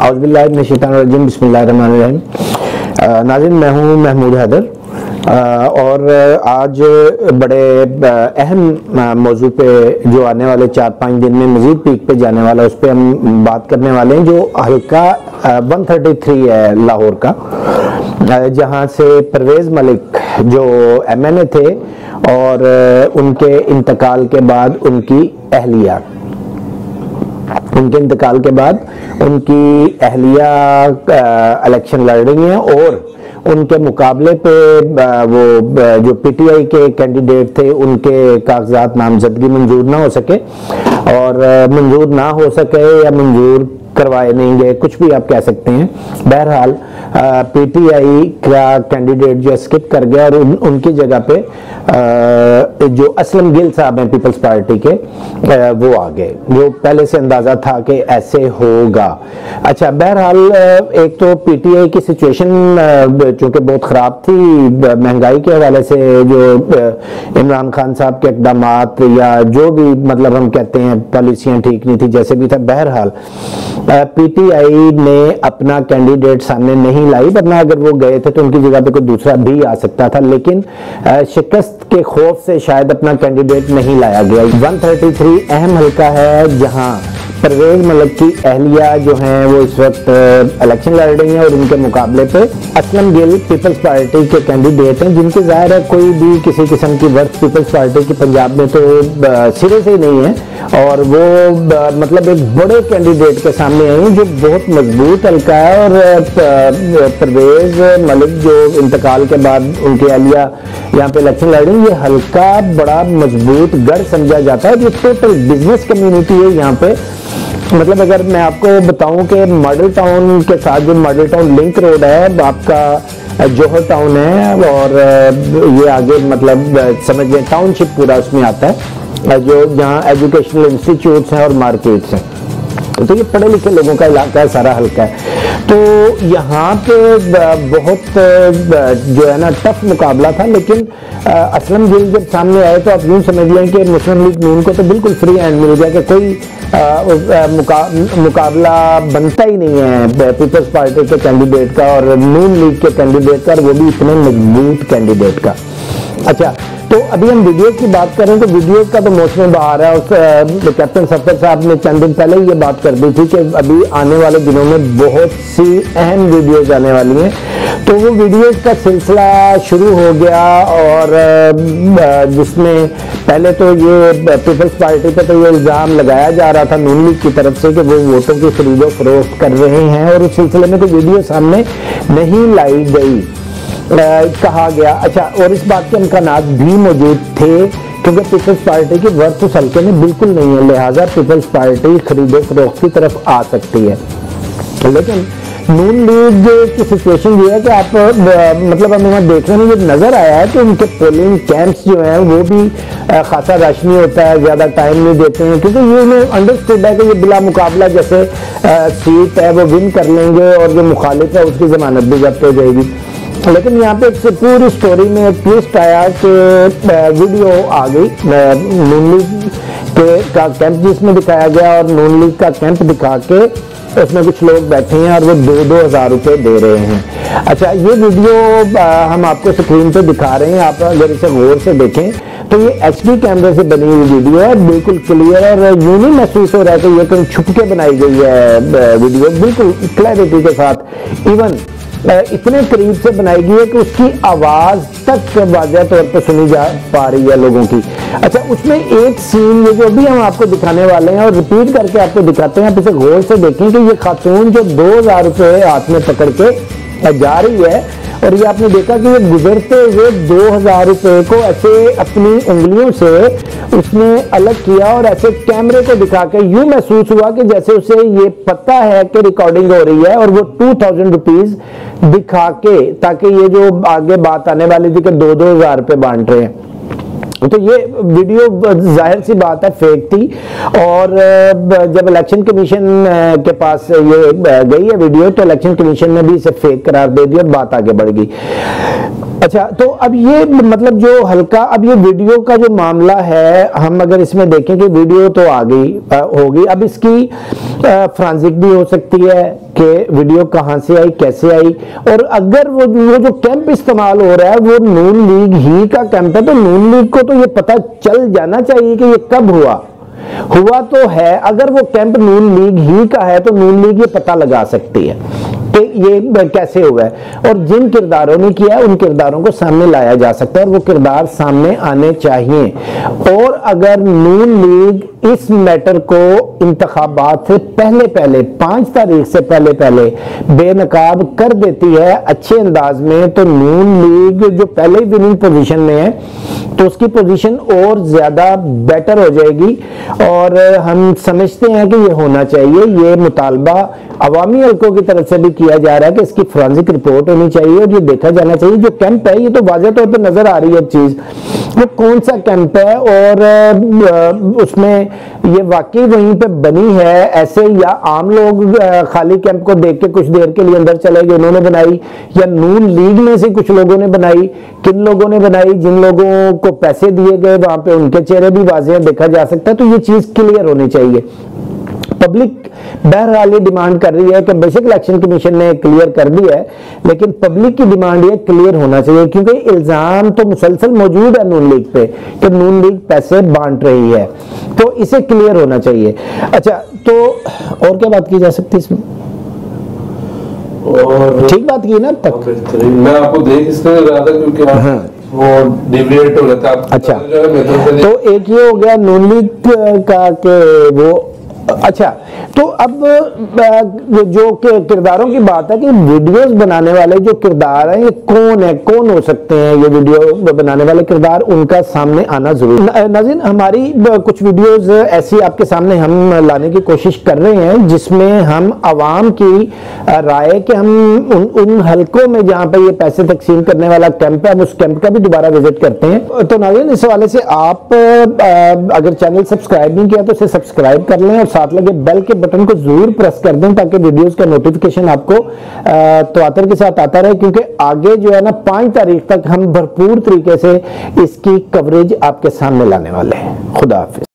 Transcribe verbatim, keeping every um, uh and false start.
औज़ुबिल्लाहि मिनश शैतानिर रजीम बिस्मिल्लाहिर रहमानिर रहीम। नाज़रीन, मैं हूँ महमूद हैदर और आज बड़े अहम मौजू पे जो आने वाले चार पाँच दिन में मज़ीद पीक पे जाने वाला है उस पर हम बात करने वाले हैं। जो हल्का एक सौ तैंतीस है लाहौर का, जहाँ से परवेज़ मलिक जो एम एन ए थे और उनके इंतकाल के बाद उनकी अहलिया उनके इंतकाल के बाद उनकी अहलिया इलेक्शन लड़ रही हैं और उनके मुकाबले पे वो जो पीटीआई के कैंडिडेट थे उनके कागजात नामजदगी मंजूर ना हो सके और मंजूर ना हो सके या मंजूर करवाए नहीं गए, कुछ भी आप कह सकते हैं। बहरहाल पीटीआई का कैंडिडेट जो स्किप कर गया और उन, उनकी जगह पे आ, जो असलम गिल साहब हैं पीपल्स पार्टी के, आ, वो आ गए। जो पहले से अंदाजा था कि ऐसे होगा। अच्छा, बहरहाल एक तो पीटीआई की सिचुएशन चूंकि बहुत ख़राब थी महंगाई के हवाले से, जो इमरान खान साहब के इक़दामात या जो भी मतलब हम कहते हैं पॉलिसियाँ ठीक नहीं थी, जैसे भी था। बहरहाल पीटीआई ने अपना कैंडिडेट सामने नहीं लाई, वरना अगर वो गए थे तो उनकी जगह पे कोई दूसरा भी आ सकता था, लेकिन शिकस्त के खौफ से शायद अपना कैंडिडेट नहीं लाया गया। एक सौ तैंतीस अहम हल्का है जहां परवेज़ मलिक की अहलिया जो हैं वो इस वक्त इलेक्शन लड़ रही हैं और उनके मुकाबले पे असलम गिल पीपल्स पार्टी के कैंडिडेट हैं, जिनके ज़ाहिर है कोई भी किसी किस्म की वर्थ पीपल्स पार्टी की पंजाब में तो सिरे से ही नहीं है और वो मतलब एक बड़े कैंडिडेट के सामने आई हैं जो बहुत मजबूत हल्का है। और परवेज़ मलिक जो इंतकाल के बाद उनकी अहलिया यहाँ पे इलेक्शन लड़ रही है, ये हल्का बड़ा मजबूत गढ़ समझा जाता है। जो टोटल बिजनेस कम्युनिटी है यहाँ पे, मतलब अगर मैं आपको बताऊं कि मॉडल टाउन के साथ जो मॉडल टाउन लिंक रोड है आपका जोहर टाउन है और ये आगे मतलब समझ लें टाउनशिप पूरा उसमें आता है, जो जहाँ एजुकेशनल इंस्टीट्यूट्स हैं और मार्केट्स हैं। तो ये पढ़े लिखे लोगों का इलाका है, सारा हल्का है। तो यहाँ पे बहुत जो है ना टफ मुकाबला था, लेकिन असलम गिल जब सामने आए तो आप यूँ समझ लें कि मुस्लिम लीग नून को तो बिल्कुल फ्री हैंड मिल गया कि कोई आ, आ, मुका, मुकाबला बनता ही नहीं है पीपल्स पार्टी के कैंडिडेट का और नून लीग के कैंडिडेट का, और वो भी इतने मजबूत कैंडिडेट का। अच्छा, तो अभी हम वीडियो की बात करें तो वीडियो का तो मौसम बाहर है। और कैप्टन सफदर साहब ने चंद दिन पहले ये बात कर दी थी कि अभी आने वाले दिनों में बहुत सी अहम वीडियोज आने वाली हैं, तो वो वीडियोज का सिलसिला शुरू हो गया। और जिसमें पहले तो ये पीपल्स पार्टी पे तो ये इल्ज़ाम लगाया जा रहा था नून लीग की तरफ से कि वो वोटों की खरीदो फरोख्त कर रहे हैं, और उस सिलसिले में तो वीडियो सामने नहीं लाई गई, कहा गया। अच्छा, और इस बात के इम्कानात भी मौजूद थे क्योंकि पीपल्स पार्टी की वर्थ उस हल्के में बिल्कुल नहीं है, लिहाजा पीपल्स पार्टी खरीदो फरोख्त की तरफ आ सकती है। लेकिन नून लीग की सिचुएशन ये है कि आप मतलब हमें वहाँ देखने में ये नजर आया है कि उनके पोलिंग कैंप्स जो हैं वो भी खासा रश नहीं होता है, ज़्यादा टाइम नहीं देते हैं, क्योंकि ये उन्हें अंडरस्टूड है कि ये बिला मुकाबला जैसे सीट है वो विन कर लेंगे और जो मुखालिफ है उसकी जमानत भी जब्त हो जाएगी। लेकिन यहाँ पे एक पूरी स्टोरी में एक ट्विस्ट आया कि वीडियो आ गई नून लीग के का कैंप जिसमें दिखाया गया, और नून लीग का कैंप दिखा के उसमें कुछ लोग बैठे हैं और वो दो दो हजार रुपये दे रहे हैं। अच्छा, ये वीडियो हम आपको स्क्रीन पे दिखा रहे हैं, आप अगर इसे गौर से देखें तो ये एच डी कैमरे से बनी हुई वीडियो है, बिल्कुल क्लियर, और यूं नहीं महसूस हो रहा है कि ये कहीं छुप के बनाई गई है वीडियो, बिल्कुल क्लैरिटी के साथ, इवन इतने करीब से बनाई गई है कि उसकी आवाज तक वाज़ेह तौर पर सुनी जा पा रही है लोगों की। अच्छा, उसमें एक सीन ये जो भी हम आपको दिखाने वाले हैं और रिपीट करके आपको दिखाते हैं, आप इसे गौर से देखें कि ये खातून जो दो हजार रुपये हाथ में पकड़ के जा रही है, और ये आपने देखा कि ये गुजरते हुए दो हजार रुपये को ऐसे अपनी उंगलियों से उसने अलग किया और ऐसे कैमरे को दिखा के यूं महसूस हुआ कि जैसे उसे ये पता है कि रिकॉर्डिंग हो रही है, और वो टू थाउजेंड रुपीज दिखा के, ताकि ये जो आगे बात आने वाली थी कि दो दो हजार रुपये बांट रहे हैं। तो ये वीडियो जाहिर सी बात है फेक थी, और जब इलेक्शन कमीशन के पास ये गई है वीडियो तो इलेक्शन कमीशन ने भी इसे फेक करार दे दिया और बात आगे बढ़ गई। अच्छा, तो अब ये मतलब जो हल्का अब ये वीडियो का जो मामला है, हम अगर इसमें देखें कि वीडियो तो आ गई होगी, अब इसकी फ्रांसिक भी हो सकती है कि वीडियो कहाँ से आई, कैसे आई, और अगर वो वो जो कैंप इस्तेमाल हो रहा है वो नून लीग ही का कैंप है, तो नून लीग को तो ये पता चल जाना चाहिए कि ये कब हुआ हुआ तो है। अगर वो कैंप नून लीग ही का है तो नून लीग ये पता लगा सकती है कि ये कैसे हुआ है, और जिन किरदारों ने किया है उन किरदारों को सामने लाया जा सकता है और वो किरदार सामने आने चाहिए। और अगर नून लीग इस मैटर को इंतखाबात से पहले पहले पांच तारीख से पहले पहले बेनकाब कर देती है अच्छे अंदाज में, तो नून लीग जो पहले ही विनिंग पोजीशन में है तो उसकी पोजीशन और ज्यादा बेटर हो जाएगी। और हम समझते हैं कि ये होना चाहिए, ये मुतालबा अवामी हल्कों की तरफ से भी किया जा रहा है कि इसकी फोरेंसिक रिपोर्ट होनी चाहिए और ये देखा जाना चाहिए जो कैंप है, ये तो वाज़ेह तौर पर नजर आ रही है चीज, वो कौन सा कैंप है और उसमें ये वाकई वहीं पे बनी है ऐसे, या आम लोग खाली कैंप को देख के कुछ देर के लिए अंदर चले गए, उन्होंने बनाई, या नून लीग में से कुछ लोगों ने बनाई, किन लोगों ने बनाई, जिन लोगों को पैसे दिए गए वहां पे उनके चेहरे भी वाज़ेह देखा जा सकता है। तो ये चीज क्लियर होनी चाहिए। पब्लिक बहरहाल ये डिमांड कर रही है कि बेशक इलेक्शन कमीशन ने क्लियर कर दिया है, लेकिन पब्लिक की डिमांड ये क्लियर होना चाहिए, क्योंकि इल्जाम तो मुसलसल मौजूद है नून लीग पे कि नून लीग पैसे बांट रही है, तो इसे क्लियर होना चाहिए। अच्छा, तो और क्या बात की जा सकती है इसमें? और ठीक बात की ना अब तक? मैं आपको देख इसलिए रहा था क्योंकि हाँ। वो डिबेट हो रहा था। अच्छा, तो एक ये हो गया नून लीग का के वो, अच्छा, तो अब जो किरदारों की बात है कि वीडियोस बनाने वाले जो किरदार हैं ये कौन है, कौन हो सकते हैं ये वीडियो बनाने वाले किरदार, उनका सामने आना जरूरी। नाज़रीन, हमारी कुछ वीडियोस ऐसी आपके सामने हम लाने की कोशिश कर रहे हैं जिसमें हम आवाम की राय कि हम उन, उन हलकों में जहां पर ये पैसे तकसीम करने वाला कैंप है, हम उस कैंप का भी दोबारा विजिट करते हैं। तो नाज़रीन, इस हवाले से आप अगर चैनल सब्सक्राइब नहीं किया तो इसे सब्सक्राइब कर लें और साथ लगे बेल के बटन को जरूर प्रेस कर दें ताकि वीडियोस का नोटिफिकेशन आपको तवातर के साथ आता रहे, क्योंकि आगे जो है ना पांच तारीख तक हम भरपूर तरीके से इसकी कवरेज आपके सामने लाने वाले हैं। खुदा हाफिज।